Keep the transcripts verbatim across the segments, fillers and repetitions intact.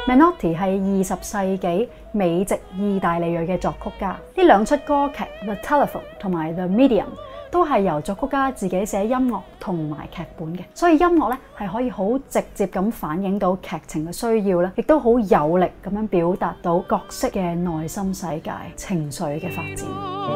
Menotti 係二十世紀美籍意大利裔嘅作曲家。呢兩出歌劇《The Telephone》同埋《The Medium》都係由作曲家自己寫音樂同埋劇本嘅，所以音樂咧係可以好直接咁反映到劇情嘅需要啦，亦都好有力咁樣表達到角色嘅內心世界、情緒嘅發展。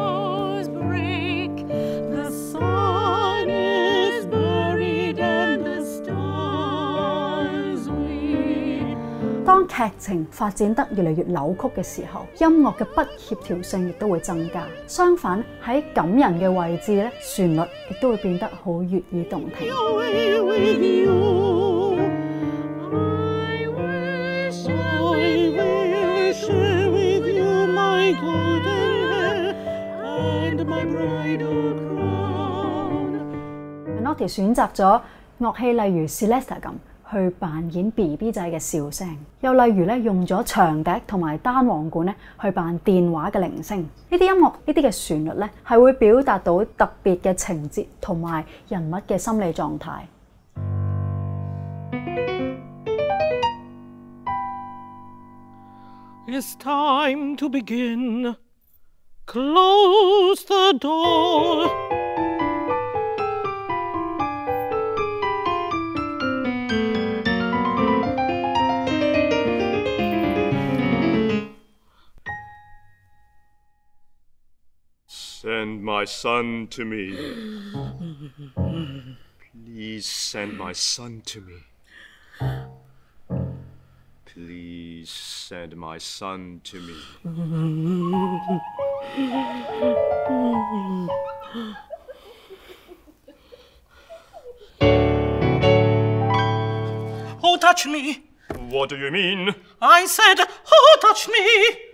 當劇情發展得越嚟越扭曲嘅時候，音樂嘅不協調性亦都會增加。相反，喺感人嘅位置咧，旋律亦都會變得好悅耳動聽。Menotti 選擇咗樂器，例如 Celesta 咁，去扮演 B B 仔嘅笑聲，又例如咧用咗長笛同埋單簧管咧去扮電話嘅鈴聲。呢啲音樂呢啲嘅旋律咧係會表達到特別嘅情節同埋人物嘅心理狀態。 It's time to begin. Close the door. Send my son to me. Please send my son to me. Please send my son to me. Oh, touch me. What do you mean? I said, oh, touch me.